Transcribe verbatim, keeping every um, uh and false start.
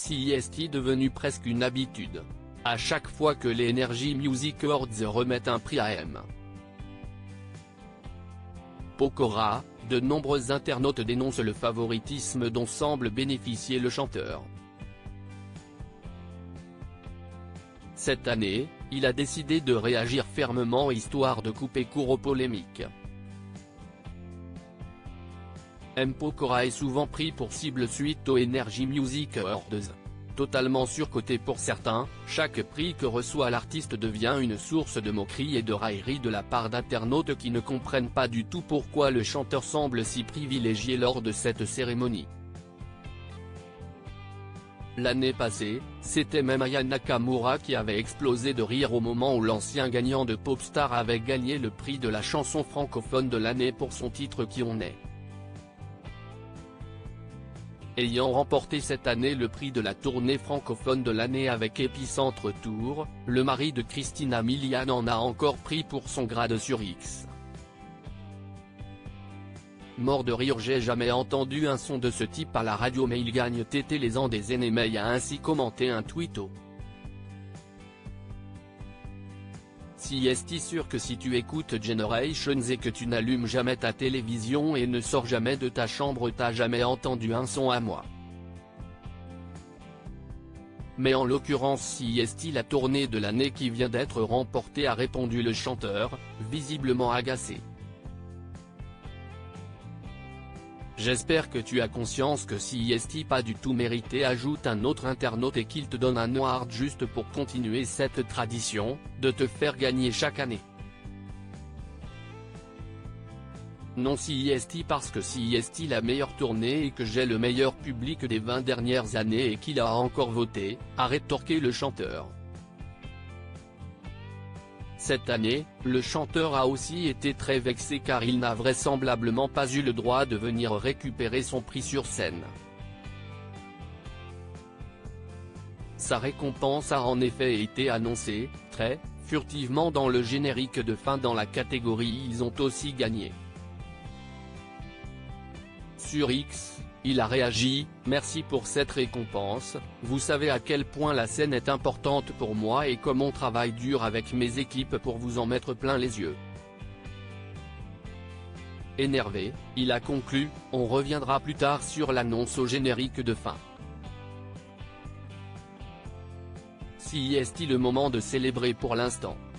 C I S T devenu presque une habitude. À chaque fois que les Energy Music Awards remettent un prix à M. Pokora, de nombreux internautes dénoncent le favoritisme dont semble bénéficier le chanteur. Cette année, il a décidé de réagir fermement histoire de couper court aux polémiques. M. Pokora est souvent pris pour cible suite aux Energy Music Awards. Totalement surcoté pour certains, chaque prix que reçoit l'artiste devient une source de moquerie et de raillerie de la part d'internautes qui ne comprennent pas du tout pourquoi le chanteur semble si privilégié lors de cette cérémonie. L'année passée, c'était même Aya Nakamura qui avait explosé de rire au moment où l'ancien gagnant de Popstar avait gagné le prix de la chanson francophone de l'année pour son titre Qui on est. Ayant remporté cette année le prix de la tournée francophone de l'année avec Épicentre Tour, le mari de Christina Milian en a encore pris pour son grade sur X. Mort de rire, j'ai jamais entendu un son de ce type à la radio, mais il gagne tété les ans des ennemis, a ainsi commenté un tweeto. C I S T sûr que si tu écoutes Generations et que tu n'allumes jamais ta télévision et ne sors jamais de ta chambre, t'as jamais entendu un son à moi. Mais en l'occurrence C I S T, la tournée de l'année qui vient d'être remportée, a répondu le chanteur, visiblement agacé. J'espère que tu as conscience que C I S T pas du tout mérité, ajoute un autre internaute, et qu'il te donne un award juste pour continuer cette tradition, de te faire gagner chaque année. Non C I S T parce que C I S T la meilleure tournée et que j'ai le meilleur public des vingt dernières années et qu'il a encore voté, a rétorqué le chanteur. Cette année, le chanteur a aussi été très vexé car il n'a vraisemblablement pas eu le droit de venir récupérer son prix sur scène. Sa récompense a en effet été annoncée, très furtivement dans le générique de fin dans la catégorie Ils ont aussi gagné. Sur X, il a réagi: merci pour cette récompense, vous savez à quel point la scène est importante pour moi et comme on travaille dur avec mes équipes pour vous en mettre plein les yeux. Énervé, il a conclu: on reviendra plus tard sur l'annonce au générique de fin. C I S T, le moment de célébrer pour l'instant.